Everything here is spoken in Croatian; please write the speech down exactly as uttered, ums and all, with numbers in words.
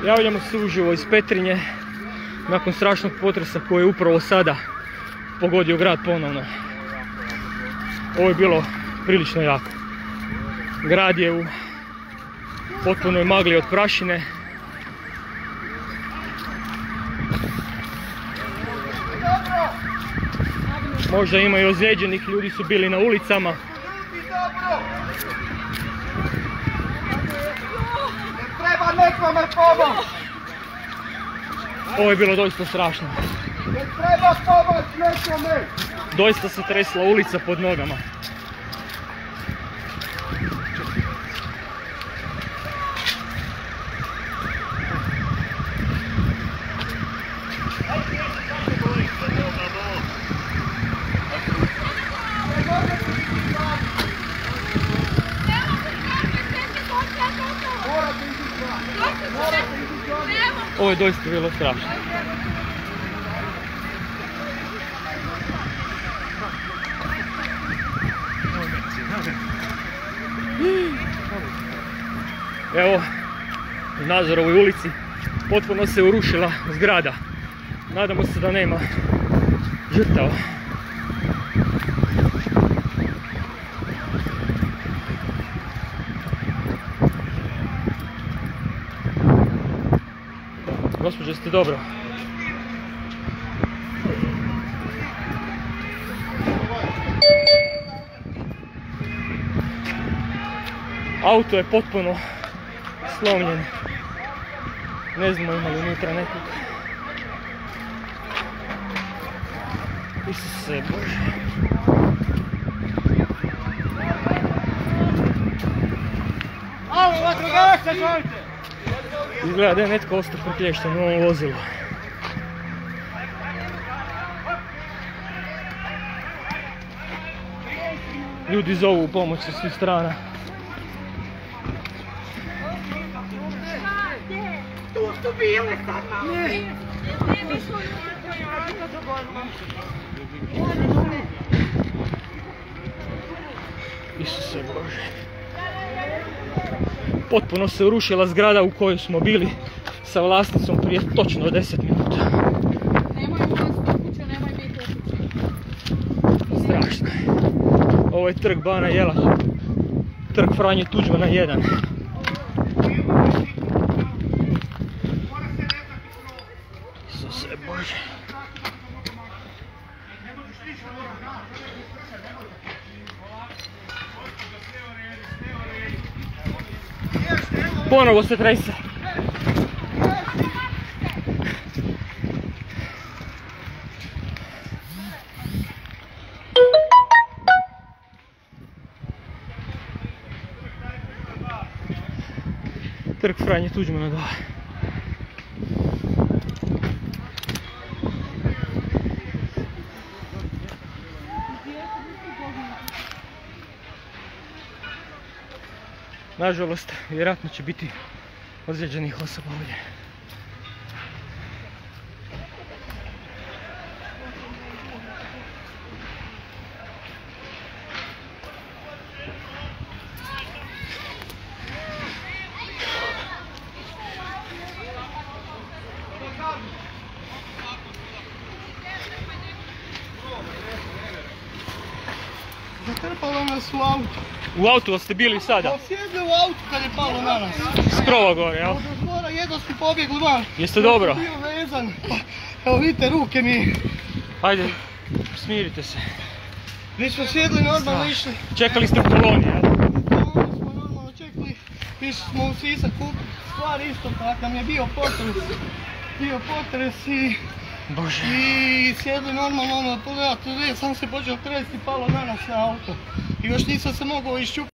Javljamo se uživo iz Petrinje nakon strašnog potresa koji je upravo sada pogodio grad ponovno. Ovo je bilo prilično jako. Grad je u potpunoj magli od prašine. Možda ima i ozlijeđenih, ljudi su bili na ulicama. Treba nekome pomoć! Ovo je bilo doista strašno. Ne treba pomoć nekome! Doista se tresla ulica pod nogama. Ovo je doista bilo strašno. Evo, u Nazorovoj ulici potpuno se urušila zgrada. Nadamo se da nema žrtava. Gospođo, jeste dobro? Auto je potpuno slomljen. Ne znamo ima li unutra nekog. Isuse Bože. Alo, vatrogasce, želite! Izgleda da je netko ostao priklješten u ovom vozilu. Ljudi zovu u pomoć sa svih strana. Tu su bile sad malo. Ne. Isuse Bože. Potpuno se urušila zgrada u kojoj smo bili sa vlasnicom prije točno deset minuta. Nemoj ulaziti u kuću, nemoj biti u kuću. Strašno je. Ovo je trg Bana Jelačića. Trg Franje Tuđmana jedan. Isuse Bože. Ponovo se trese. Trg Franje Tuđmana dva. Nažalost, vjerojatno će biti ozlijeđenih osoba ovdje. Zatrpalo nas u auto. U autu ste bili sada? Sjedli u auto kad je palo na nas. S krova gore, jel? Od zbora jedno su pobjegli van. Jeste dobro? Bio vezan. Evo vidite ruke mi. Hajde, smirite se. Mi smo sjedli normalno išli. Čekali ste u koloni, jel? Onda smo normalno čekali. Išli smo u Sisak kupiti stvari isto tak nam je bio potres. Bio potres i... Bože. I sjedli normalno ono, pogledajte, sam se počeo tresti, palo na nas na auto. I još nisam se mogao iščupati.